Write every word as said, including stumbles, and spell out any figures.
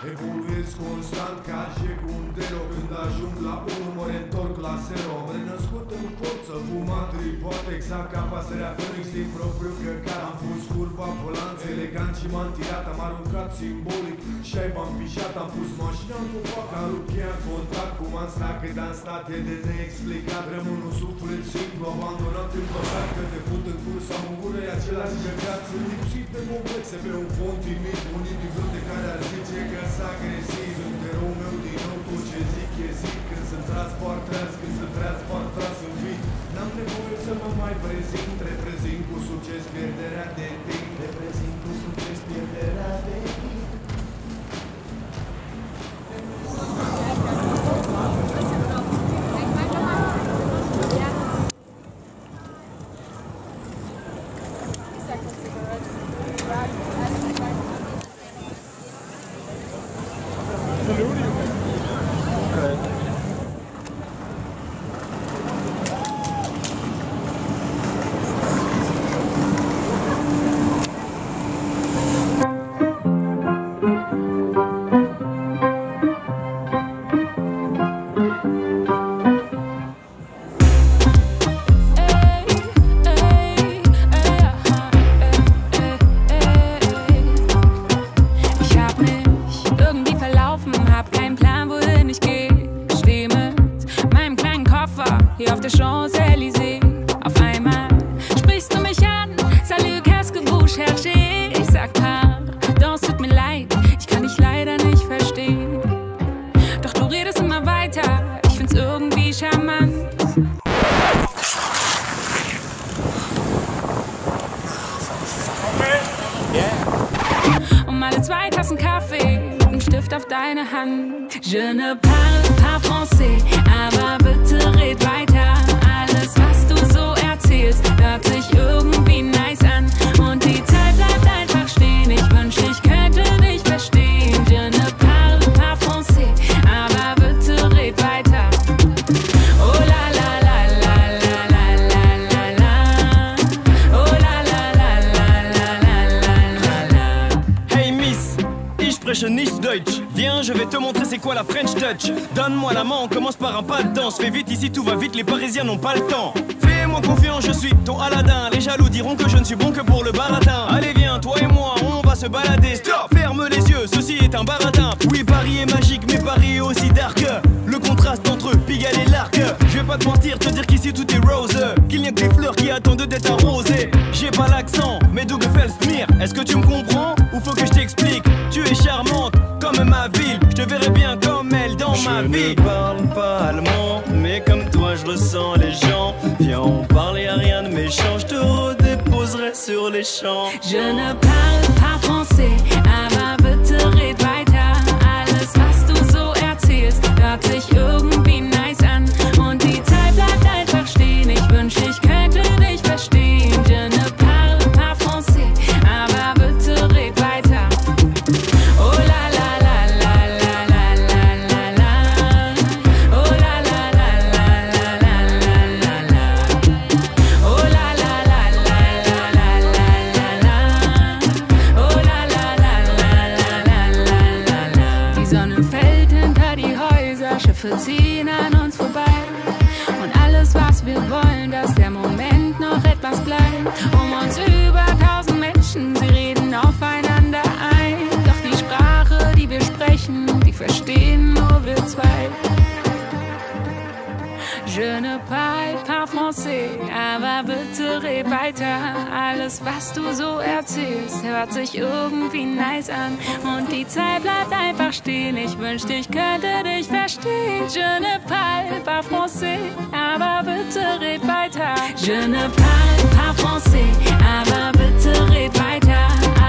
Evoluez constant ca și cu un dero. Când ajung la unu mă reîntorc la zero. Am renăscut în forță, fumat tripot, exact ca pasărea Phoenix din propriu căcat. Am pus curba pe lanț elegant și m-am tirat. Am aruncat simbolic și ai m-am pișat. Am pus mașina în copac, am rupt cheia în contact. Cum am stat cât am stat e de neexplicat. Rămân un suflet simplu, abandonat în păcat. Că te put în curs, am în gură, e același căcat. Sunt lipsit de complexe pe un fond timid. Unii din vrute care ar zice că s-a agresiv. Sunt eroul meu din nou, tot ce zic e zic. Când sunt transport tras, când sunt transport tras în vid. N-am nevoie să mă mai prezint. Reprezint cu succes pierderea de timp. Reprezint cu succes pierderea de timp. Hier auf der Champs-Élysées. Auf einmal sprichst du mich an. Salut, qu'est-ce que vous cherchez? Ich sag pardon, es tut mir leid, ich kann dich leider nicht verstehen. Doch du redest immer weiter, ich find's irgendwie charmant. Um alle zwei Tassen Kaffee und einen Stift auf deine Hand. Je ne parle pas français, aber bitte red weiter. Alles, was du so erzählst, hört sich irgendwie nice an. Und die Zeit bleibt einfach stehen. Ich wünschte, ich könnte dich verstehen. Je ne parle pas français, aber bitte red weiter. Oh la la la la la la la la la. Oh la la la la la la la la. Hey Miss, ich spreche nicht Deutsch. Viens, je vais te montrer c'est quoi la French touch. Donne-moi la main, on commence par un pas de danse. Fais vite, ici tout va vite, les Parisiens n'ont pas le temps. Fais-moi confiance, je suis ton Aladdin. Les jaloux diront que je ne suis bon que pour le baratin. Allez viens, toi et moi, on va se balader. Stop, ferme les yeux, ceci est un baratin. Oui, Paris est magique, mais Paris est aussi dark. Le contraste entre Pigalle et l'Arc. Je vais pas te mentir, te dire qu'ici tout est rose. Qu'il n'y a que des fleurs qui attendent d'être arrosées. J'ai pas l'accent, mais d'où me fait le smir. Est-ce que tu me comprends ou faut que je t'explique? Tu es charmante comme ma ville, je te verrai bien comme elle dans je ma vie. Je ne parle pas allemand, mais comme toi je ressens les gens. Viens on parle, y'a rien de méchant, je te redéposerai sur les champs. Je ne parle pas français, aber bitte red weiter. Alles was du so erzählst, hört sich irgendwie nice an. Und die Zeit bleibt einfach stehen, ich wünschte ich könnte dich verstehen. Je ne parle pas français, aber bitte red weiter. Oh la la la la la la la la la. Oh la la la la la la la la la. Oh la la la la la la la la la. Oh la la la la la la la la. Die Sonne fällt hinter die Häuser, Schiffe ziehen an uns vorbei. Und alles was wir wollen, dass der Moment noch etwas bleibt. Um uns über tausend Menschen, sie reden aufeinander ein. Doch die Sprache, die wir sprechen, die verstehen nur wir zwei. Je ne parle pas français, aber bitte red weiter. Alles was du so erzählst, hört sich irgendwie nice an. Und die Zeit bleibt einfach stehen, ich wünschte ich könnte dich verstehen. Je ne parle pas français, aber bitte red weiter. Je ne parle pas français, aber bitte red weiter.